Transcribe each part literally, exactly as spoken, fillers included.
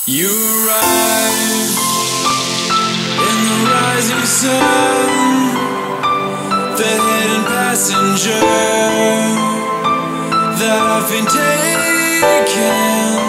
You arrive in the rising sun, the hidden passenger that I've been taken.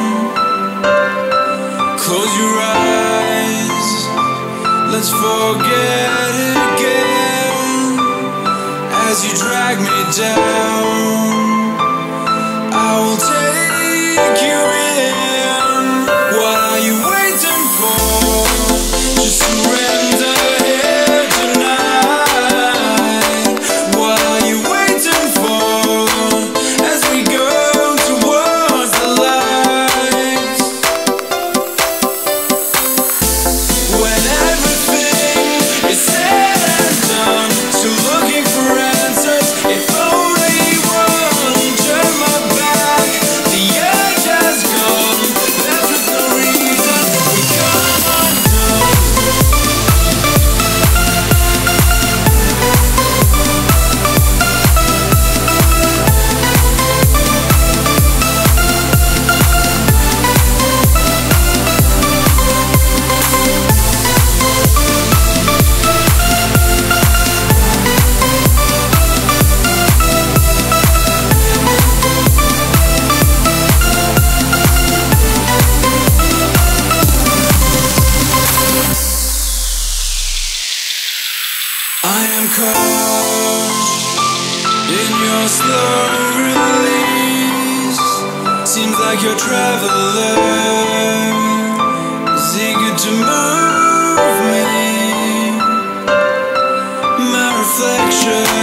Close your eyes, let's forget it again. As you drag me down, I will take you in. What are you waiting for? Just surrender here tonight. What are you waiting for? As we go towards the lights. When everything is said and done, still looking for answers. If only one turned my back, the edge has gone. Left with no reason, we come undone. I am caught in your slow release. Seems like your traveler is eager to move me. My reflection